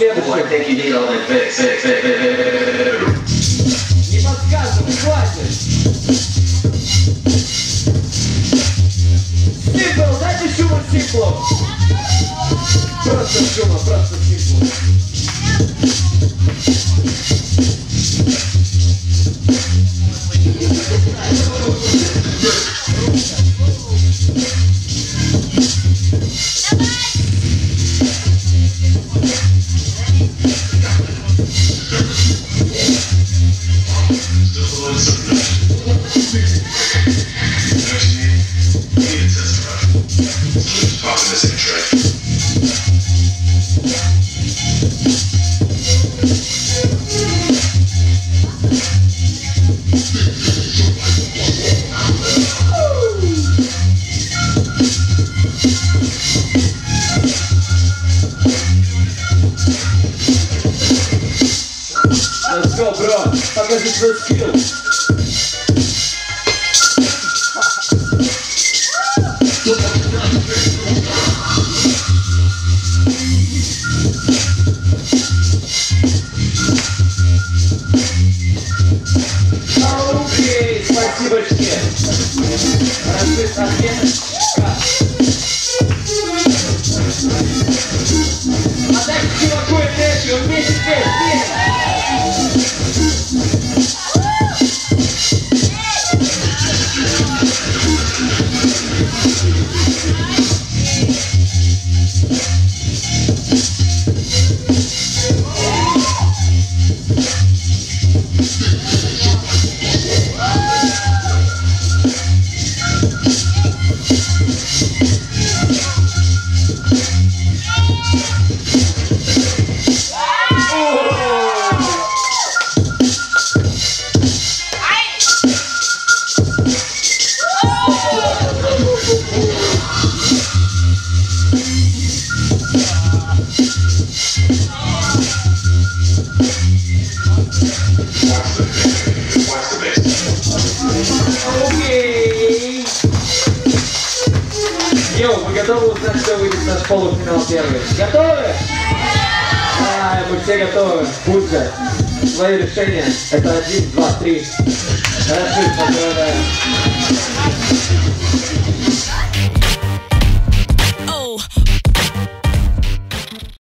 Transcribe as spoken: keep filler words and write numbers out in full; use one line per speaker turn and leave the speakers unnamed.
следующим. Не подсказывай, хватит. Симпл, дайте шума симплу. Просто шума, просто симплу. Let's go, bro. Покажи свой скилл. Окей, спасибочки. Разбит ответ. Отдайте чуваку энергию, он вместе петь, петь. Йоу, мы готовы узнать, кто выйдет в наш полуфинал первый? Готовы? Да, мы все готовы. Будь же. Свои решения. Это один, два, три. Хорошо, поздравляю.